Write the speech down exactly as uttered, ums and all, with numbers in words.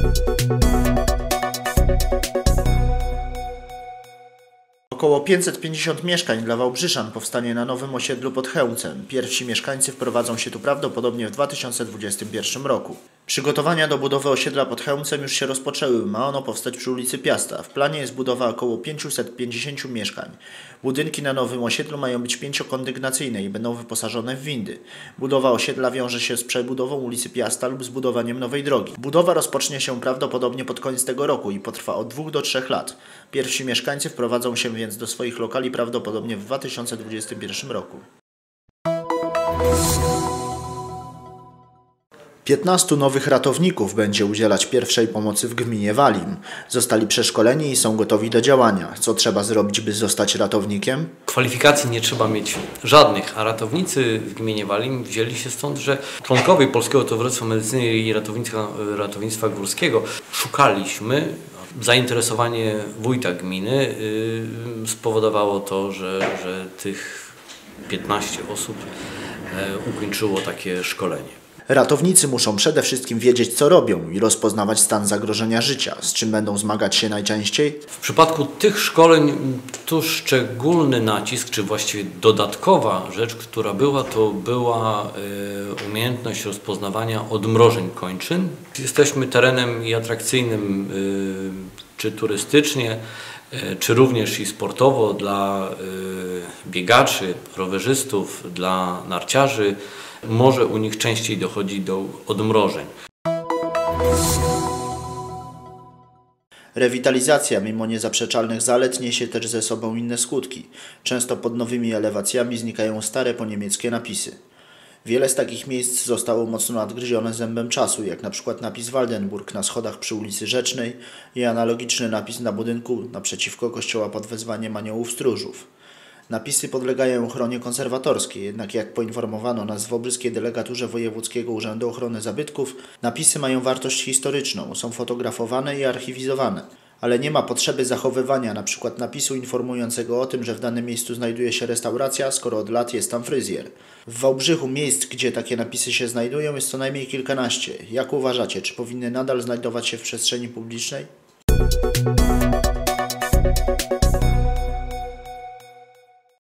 Około pięćset pięćdziesiąt mieszkań dla wałbrzyszan powstanie na nowym osiedlu pod Chełmcem. Pierwsi mieszkańcy wprowadzą się tu prawdopodobnie w dwa tysiące dwudziestym pierwszym roku. Przygotowania do budowy osiedla pod Chełmcem już się rozpoczęły. Ma ono powstać przy ulicy Piasta. W planie jest budowa około pięćset pięćdziesiąt mieszkań. Budynki na nowym osiedlu mają być pięciokondygnacyjne i będą wyposażone w windy. Budowa osiedla wiąże się z przebudową ulicy Piasta lub zbudowaniem nowej drogi. Budowa rozpocznie się prawdopodobnie pod koniec tego roku i potrwa od dwóch do trzech lat. Pierwsi mieszkańcy wprowadzą się więc do swoich lokali prawdopodobnie w dwa tysiące dwudziestym pierwszym roku. piętnastu nowych ratowników będzie udzielać pierwszej pomocy w gminie Walim. Zostali przeszkoleni i są gotowi do działania. Co trzeba zrobić, by zostać ratownikiem? Kwalifikacji nie trzeba mieć żadnych, a ratownicy w gminie Walim wzięli się stąd, że członkowie Polskiego Towarzystwa Medycyny i Ratownictwa, Ratownictwa Górskiego szukaliśmy. Zainteresowanie wójta gminy yy, spowodowało to, że, że tych piętnaście osób yy, ukończyło takie szkolenie. Ratownicy muszą przede wszystkim wiedzieć, co robią i rozpoznawać stan zagrożenia życia, z czym będą zmagać się najczęściej. W przypadku tych szkoleń tu szczególny nacisk, czy właściwie dodatkowa rzecz, która była, to była y, umiejętność rozpoznawania odmrożeń kończyn. Jesteśmy terenem i atrakcyjnym, y, czy turystycznie, y, czy również i sportowo dla y, biegaczy, rowerzystów, dla narciarzy. Może u nich częściej dochodzi do odmrożeń. Rewitalizacja, mimo niezaprzeczalnych zalet, niesie też ze sobą inne skutki. Często pod nowymi elewacjami znikają stare poniemieckie napisy. Wiele z takich miejsc zostało mocno nadgryzione zębem czasu, jak na przykład napis Waldenburg na schodach przy ulicy Rzecznej i analogiczny napis na budynku naprzeciwko kościoła pod wezwaniem Aniołów Stróżów. Napisy podlegają ochronie konserwatorskiej, jednak jak poinformowano nas w wałbrzyskiej delegaturze Wojewódzkiego Urzędu Ochrony Zabytków, napisy mają wartość historyczną, są fotografowane i archiwizowane, ale nie ma potrzeby zachowywania np. napisu informującego o tym, że w danym miejscu znajduje się restauracja, skoro od lat jest tam fryzjer. W Wałbrzychu miejsc, gdzie takie napisy się znajdują, jest co najmniej kilkanaście. Jak uważacie, czy powinny nadal znajdować się w przestrzeni publicznej?